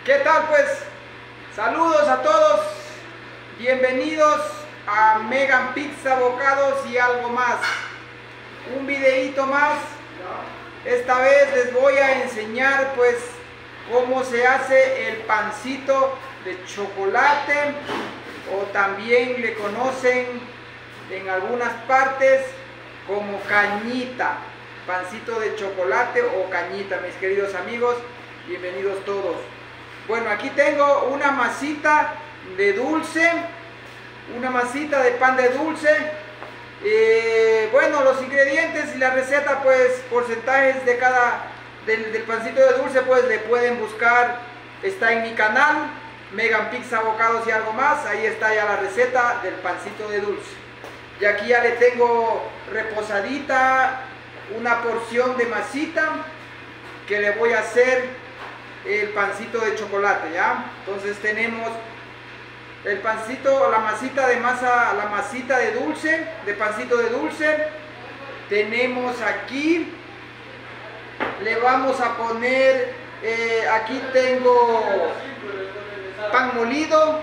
¿Qué tal pues? Saludos a todos, bienvenidos a Megan Pizza, bocados y algo más. Un videito más. Esta vez les voy a enseñar pues cómo se hace el pancito de chocolate, o también le conocen en algunas partes como cañita. Pancito de chocolate o cañita, mis queridos amigos, bienvenidos todos. Bueno, aquí tengo una masita de dulce, una masita de pan de dulce. Bueno, los ingredientes y la receta, pues porcentajes de del pancito de dulce, pues le pueden buscar, está en mi canal Megan Pizza, bocados y algo más. Ahí está ya la receta del pancito de dulce. Y aquí ya le tengo reposadita una porción de masita que le voy a hacer el pancito de chocolate, ¿ya? Entonces tenemos el pancito, la masita de masa, la masita de dulce, de pancito de dulce. Tenemos aquí, le vamos a poner, aquí tengo pan molido,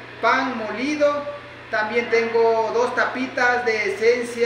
también tengo 2 tapitas de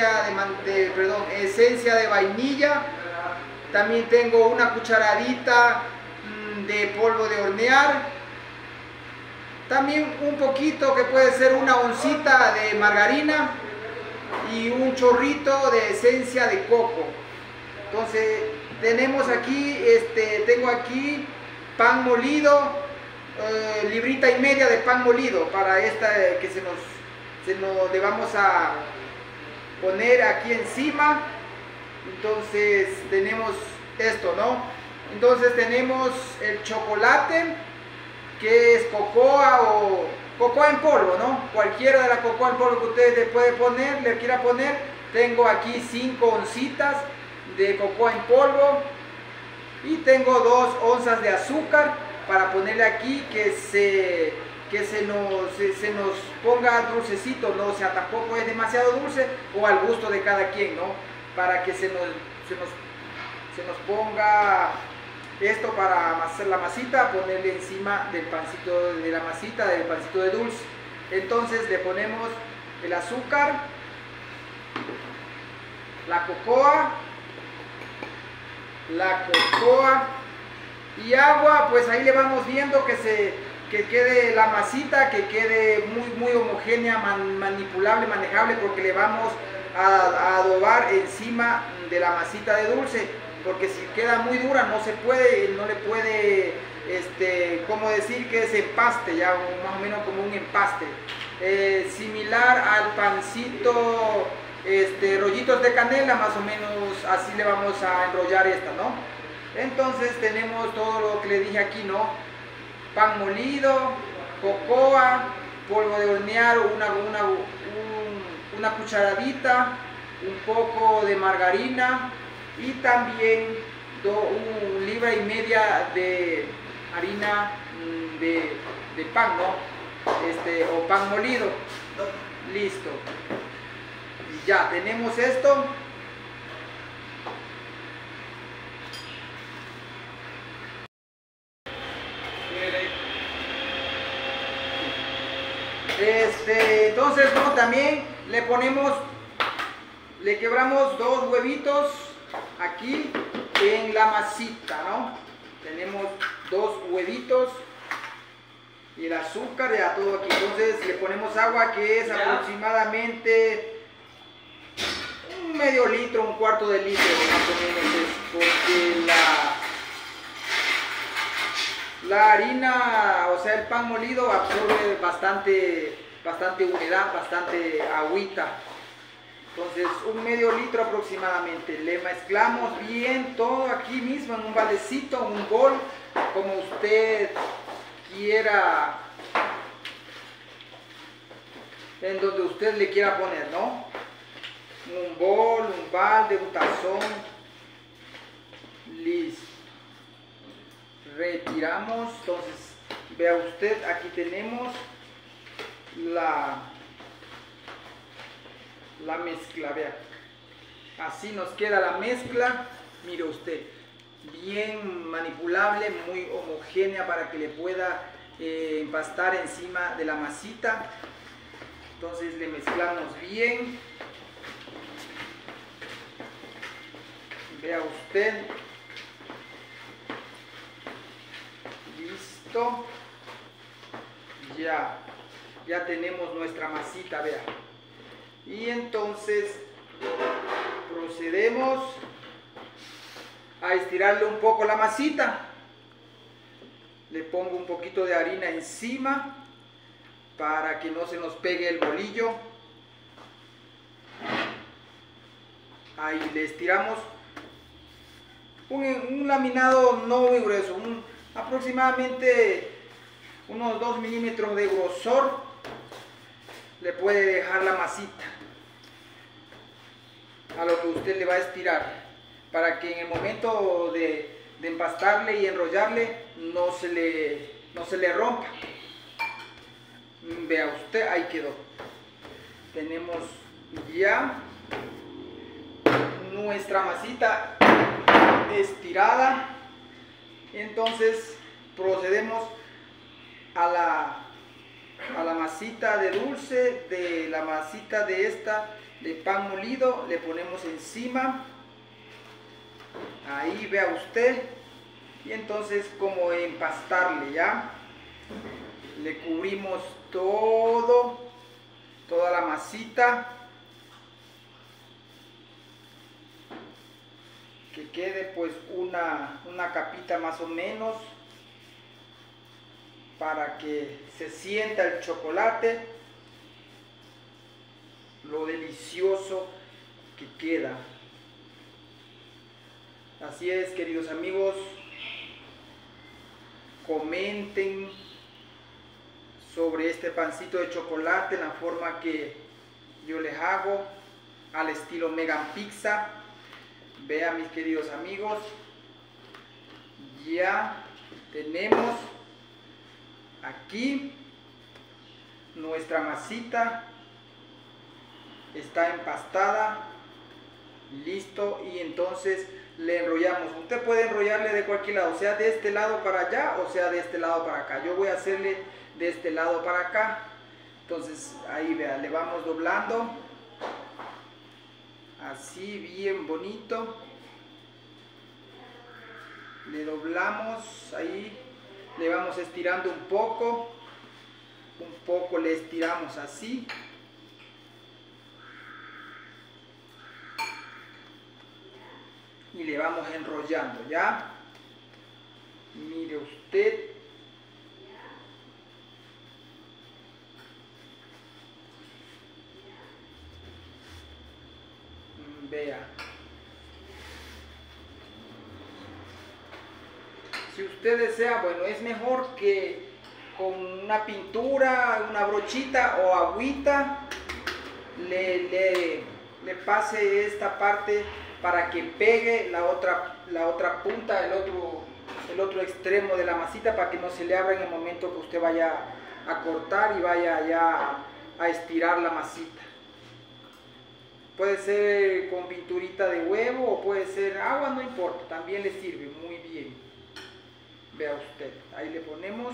esencia de vainilla, también tengo una cucharadita de polvo de hornear, también un poquito que puede ser una oncita de margarina y un chorrito de esencia de coco. Entonces tenemos aquí, tengo aquí pan molido, librita y media de pan molido para esta que le vamos a poner aquí encima. Entonces tenemos esto, ¿no? Entonces tenemos el chocolate, que es cocoa o cocoa en polvo, ¿no? Cualquiera de la cocoa en polvo que ustedes le quiera poner. Tengo aquí 5 oncitas de cocoa en polvo y tengo 2 onzas de azúcar para ponerle aquí, que se nos ponga dulcecito, ¿no? O sea, tampoco es demasiado dulce, o al gusto de cada quien, ¿no? Para que se nos ponga esto para hacer la masita, ponerle encima del pancito, de la masita del pancito de dulce. Entonces le ponemos el azúcar, la cocoa y agua. Pues ahí le vamos viendo que quede la masita, que quede muy homogénea, manipulable, manejable, porque le vamos a adobar encima de la masita de dulce, porque si queda muy dura no le puede, como decir que es empaste, ya más o menos como un empaste, similar al pancito, rollitos de canela, más o menos así le vamos a enrollar esta, ¿no? Entonces tenemos todo lo que le dije aquí, ¿no? Pan molido, cocoa, polvo de hornear, una cucharadita, un poco de margarina y también 1,5 libras de harina de pan, ¿no? O pan molido. Listo. Y ya tenemos esto. Entonces, ¿no? También le quebramos 2 huevitos aquí en la masita, ¿no? Tenemos 2 huevitos y el azúcar, ya todo aquí. Entonces le ponemos agua, que es aproximadamente un medio litro, un cuarto de litro más o menos, porque la harina, o sea el pan molido, absorbe bastante humedad, bastante agüita. Entonces un medio litro aproximadamente. Le mezclamos bien todo aquí mismo en un baldecito, un bol, como usted quiera, en donde usted le quiera poner, ¿no? Un bol, un balde, un tazón. Listo. Retiramos. Entonces vea usted, aquí tenemos la mezcla, vea, así nos queda la mezcla. Mire usted, bien manipulable, muy homogénea para que le pueda empastar encima de la masita. Entonces le mezclamos bien. Vea usted. Listo. Ya tenemos nuestra masita, vea. Y entonces procedemos a estirarle un poco la masita. Le pongo un poquito de harina encima para que no se nos pegue el bolillo. Ahí le estiramos un laminado no muy grueso, aproximadamente unos 2 milímetros de grosor. Le puede dejar la masita a lo que usted le va a estirar, para que en el momento de empastarle y enrollarle no se le rompa. Vea usted, ahí quedó. Tenemos ya nuestra masita estirada. Entonces procedemos a la masita de dulce, de la masita de pan molido, le ponemos encima. Ahí vea usted. Y entonces como empastarle, ya le cubrimos toda la masita, que quede pues una capita más o menos, para que se sienta el chocolate, lo delicioso que queda. Así es, queridos amigos, comenten sobre este pancito de chocolate en la forma que yo les hago, al estilo Megan Pizza. Vean, mis queridos amigos, ya tenemos aquí nuestra masita, está empastada, listo. Y entonces le enrollamos. Usted puede enrollarle de cualquier lado, sea de este lado para allá o sea de este lado para acá. Yo voy a hacerle de este lado para acá. Entonces ahí vea, le vamos doblando así bien bonito, le doblamos ahí, le vamos estirando un poco le estiramos así. Y le vamos enrollando, ya. Mire usted. Vea. Si usted desea, bueno, es mejor que con una pintura, una brochita o agüita le pase esta parte para que pegue la otra punta, el otro extremo de la masita, para que no se le abra en el momento que usted vaya a cortar y vaya ya a estirar la masita. Puede ser con pinturita de huevo o puede ser agua, no importa, también le sirve muy bien. Vea usted, ahí le ponemos,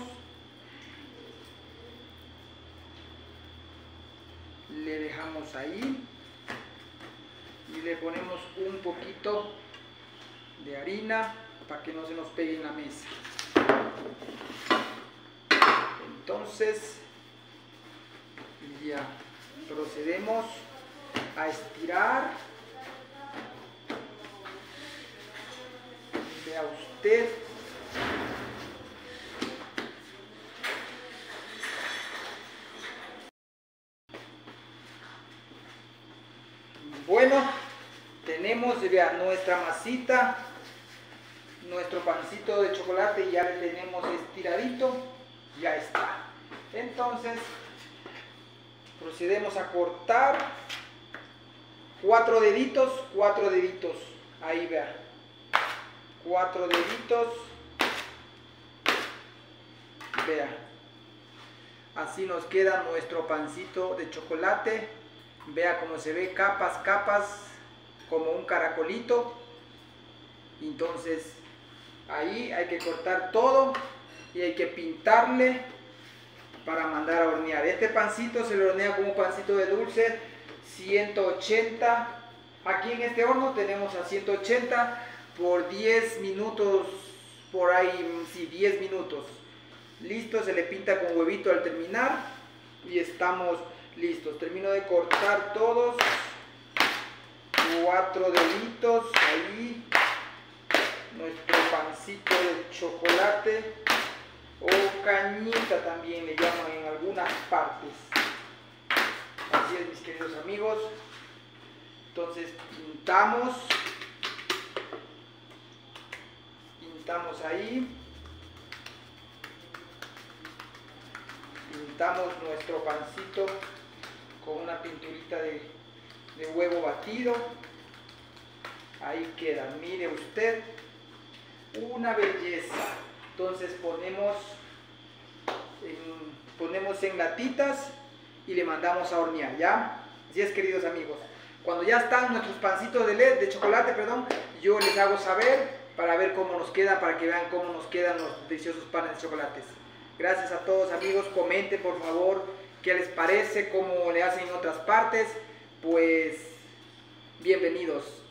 le dejamos ahí y le ponemos un poquito de harina para que no se nos pegue en la mesa. Entonces ya procedemos a estirar. Vea usted. Bueno, tenemos, vea, nuestra masita, nuestro pancito de chocolate ya le tenemos estiradito, ya está. Entonces procedemos a cortar 4 deditos, ahí vea, 4 deditos, vea, así nos queda nuestro pancito de chocolate. Vea cómo se ve, capas, como un caracolito. Entonces Ahí hay que cortar todo y hay que pintarle para mandar a hornear. Este pancito se le hornea como un pancito de dulce, 180. Aquí en este horno tenemos a 180 por 10 minutos, por ahí, sí, 10 minutos. Listo, se le pinta con huevito al terminar y estamos listos. Termino de cortar todos, 4 deditos, ahí, nuestro pancito de chocolate o cañita también le llaman en algunas partes. Así es, mis queridos amigos. Entonces pintamos ahí, pintamos nuestro pancito con una pinturita de huevo batido. Ahí queda, mire usted, una belleza. Entonces ponemos en latitas y le mandamos a hornear, ¿ya? Así es, queridos amigos. Cuando ya están nuestros pancitos de chocolate, perdón, yo les hago saber para ver cómo nos quedan, para que vean cómo nos quedan los deliciosos panes de chocolates. Gracias a todos, amigos. Comenten, por favor, qué les parece, cómo le hacen en otras partes. Pues, bienvenidos.